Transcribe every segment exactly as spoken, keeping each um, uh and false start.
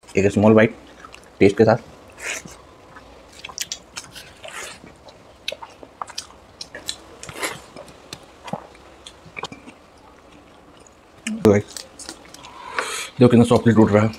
एक small bite test के साथ। देखो कितना सॉफ्टली टूट रहा है।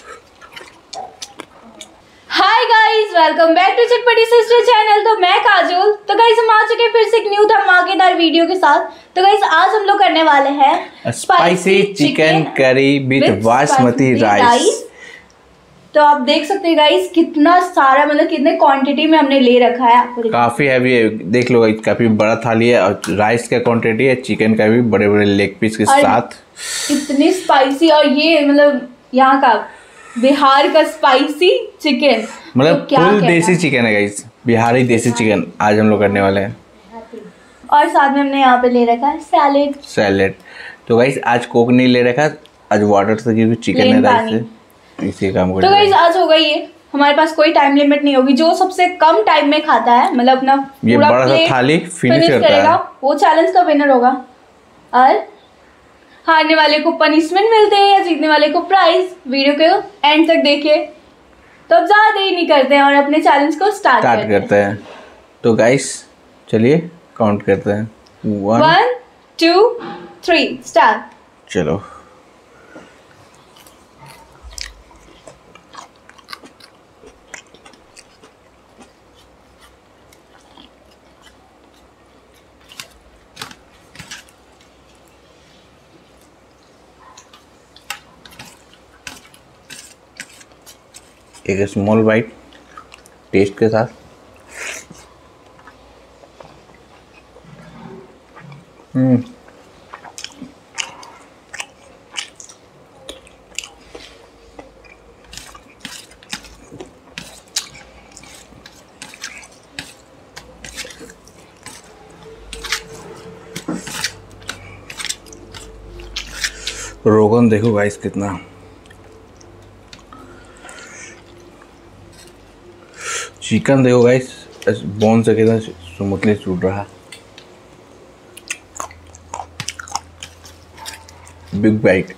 Hi guys, welcome back to Chatpati sister channel. तो मैं काजोल। तो गाइस हम आ चुके हैं फिर से एक न्यू धमाकेदार वीडियो के साथ। तो गाइस आज हम लोग करने वाले हैं spicy chicken curry with basmati rice. तो आप देख सकते हैं गाइस कितना सारा, मतलब कितने क्वांटिटी में हमने ले रखा है। काफी हैवी है, देख लो गाइस, काफी बड़ा थाली है और राइस का क्वांटिटी है, चिकन का भी बड़े बड़े लेग पीस के साथ। इतनी स्पाइसी, और ये मतलब यहाँ का बिहार का स्पाइसी चिकन, मतलब तो फुल देसी चिकन है गाइस, बिहारी देसी चिकन आज हम लोग करने वाले हैं। और साथ में हमने यहाँ पे ले रखा है सैलेड। सैलेड तो गाइस आज कोक नहीं ले रखा, आज वाटर से, क्योंकि चिकन है राइस से इसी काम को। तो गाइस आज होगा ये, हमारे पास कोई टाइम लिमिट नहीं होगी। जो सबसे कम टाइम में खाता है, मतलब अपना ये पूरा बड़ा सा थाली फिनिश करेगा, है। वो चैलेंज का विनर होगा। और हारने वाले को पनिशमेंट मिलते हैं या जीतने वाले को प्राइज। वीडियो को एंड तक देखिए। तो अब ज्यादा देरी नहीं करते हैं और अपने चैलेंज को स्टार्ट स्टार्ट करते, करते हैं। तो गाइस चलिए काउंट करते हैं। One one two three start. चलो एक स्मॉल बाइट टेस्ट के साथ। हम्म रोगन देखो गाइस कितना चिकन, देखो गाइस बोन से कितना स्मूथली टूट रहा है। Big bite.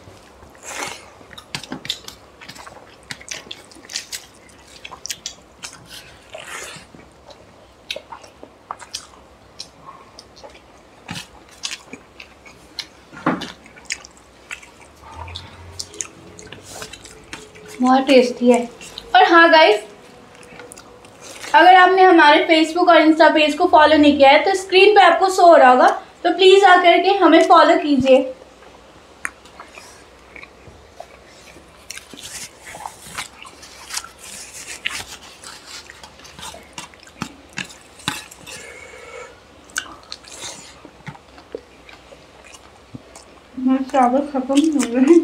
बहुत टेस्टी है। और हाँ गाइस, अगर आपने हमारे फेसबुक और इंस्टा पेज को फॉलो नहीं किया है तो स्क्रीन पे आपको शो हो रहा होगा, तो प्लीज आकर के हमें फॉलो कीजिए। चावल खत्म हो गए।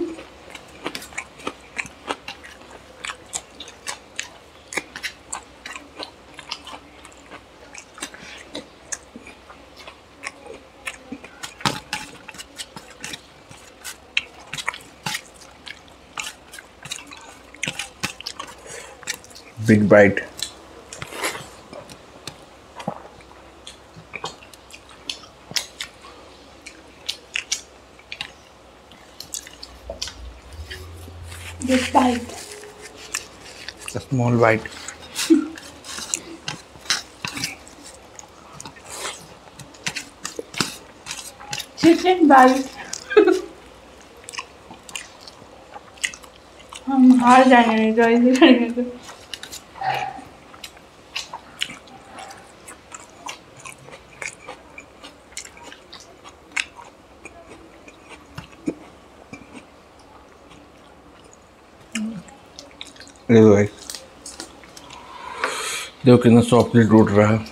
Big bite. Big bite. A small bite. Chicken bite. हम हार जाएंगे नहीं तो ऐसे करेंगे तो। देखो कितना सॉफ्टली टूट रहा है।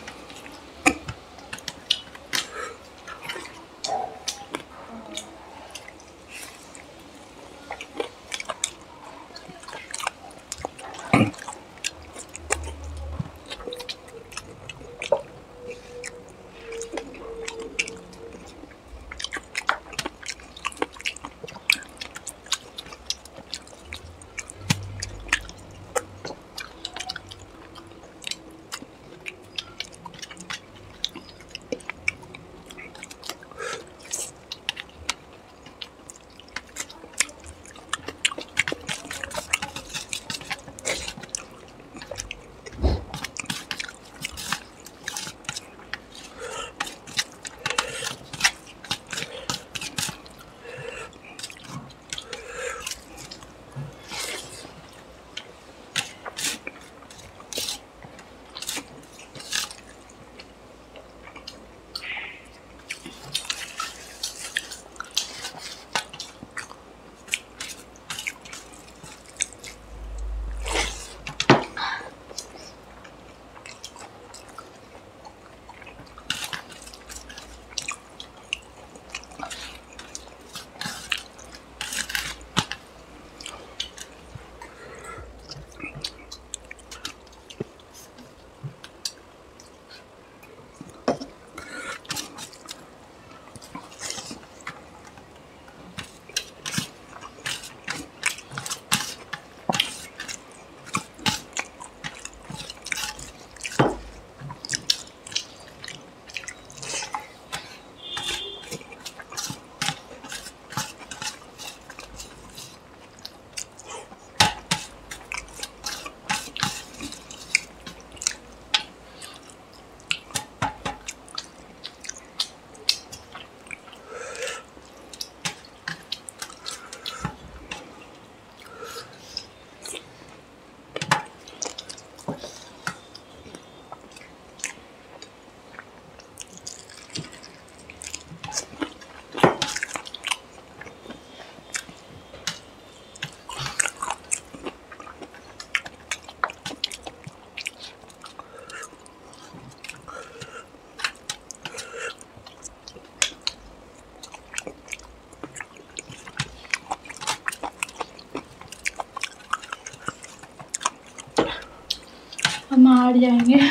हम हार जाएंगे।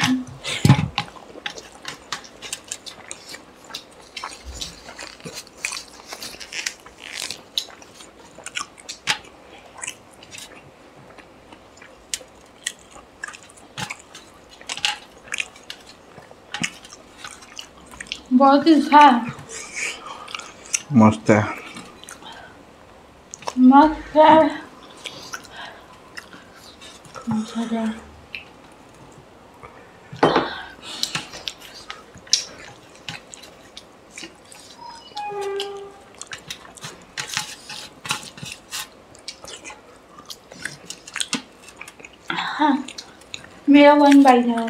बहुत ही अच्छा है, मस्त है, मस्त है। अच्छा है। हाँ, मेरा वन बाइट है।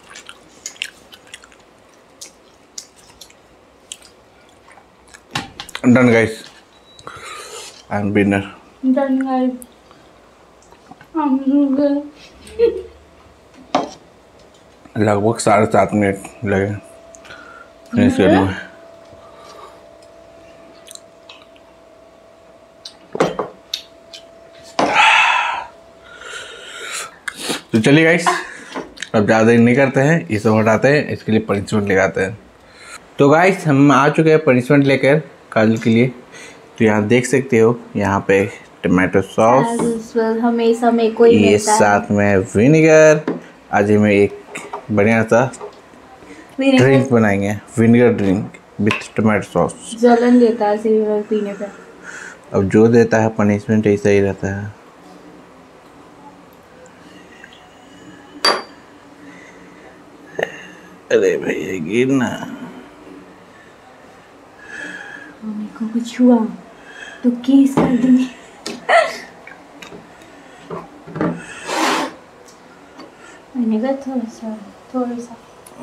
Done guys, I am winner. Done guys, हम लगभग साढ़े सात मिनट लगे फिनिश करने में। तो चलिए गाइस, अब ज़्यादा देर नहीं करते हैं, इसे हटाते हैं, इसके लिए पनिशमेंट लगाते हैं। तो गाइस हम आ चुके हैं पनिशमेंट लेकर काजल के लिए। तो यहाँ देख सकते हो, यहाँ पे टमाटो सॉस, हमेशा मेरे को ही ये मिलता है। साथ में विनेगर। आज हमें एक बढ़िया सा ड्रिंक बनाएंगे, vinegar drink with tomato sauce. जलन देता है सिर्फ पीने पे। अब जो देता है पनिशमेंट ऐसा ही रहता है। अरे भैया गिरना, मेरे को कुछ हुआ तो केस कर दूंगी। मैंने कहा थोड़ा सा थोड़ा सा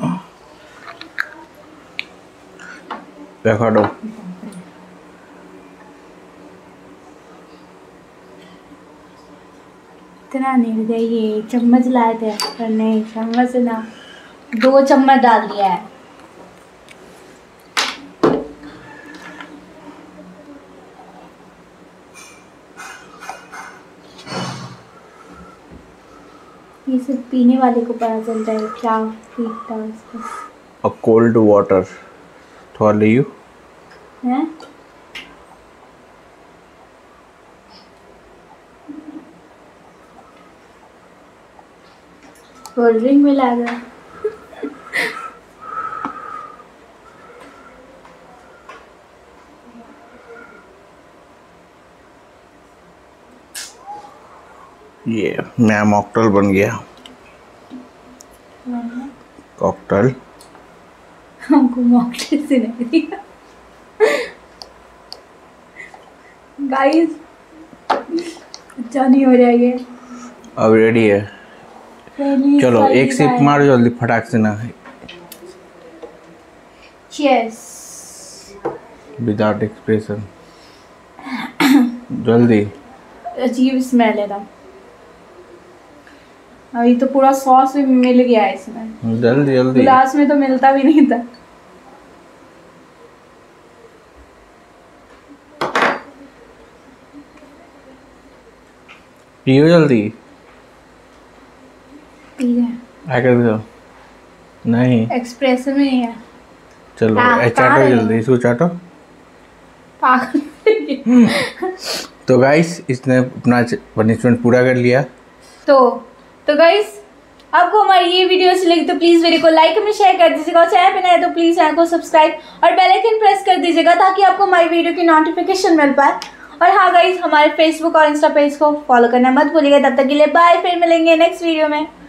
देखा दो। इतना नहीं दे, ये चम्मच लाए थे पर नहीं, चम्मच ना, दो चम्मच डाल दिया है। ये सिर्फ पीने वाले को पता चलता है क्या पीता है इसको। अ कोल्ड वाटर थोड़ा लियो हैं? कोल्ड ड्रिंक मिला दो। ये नया मॉकटेल बन गया। कॉकटेल हमको मॉकटेल से नहीं दिया। गाइस अच्छा नहीं हो रहा ये। अब रेडी है, चलो एक सिप मारो जल्दी फटाक से ना। चीयर्स। विदाउट एक्सप्रेशन, जल्दी। अजीब स्मेल है ना, अभी तो पूरा सॉस भी मिल गया है इसमें। जल्दी जल्दी, गिलास में तो मिलता भी नहीं था। पियो जल्दी। पी रहे आकर दो। नहीं एक्सप्रेशन में नहीं है। चलो हाँ, ए, चाटो जल्दी, इसको चाटो। पागल। तो गाइस इसने अपना पनिशमेंट पूरा कर लिया। तो तो गाइस आपको हमारी ये वीडियो अच्छी लगी तो प्लीज़ वीडियो को लाइक में शेयर कर दीजिएगा, और चैनल पे नए तो प्लीज़ चैनल को सब्सक्राइब और बेल आइकन प्रेस कर दीजिएगा ताकि आपको हमारी वीडियो की नोटिफिकेशन मिल पाए। और हाँ गाइस, हमारे फेसबुक और इंस्टा पेज को फॉलो करना मत भूलिएगा। तब तक के लिए बाय, फिर मिलेंगे नेक्स्ट वीडियो में।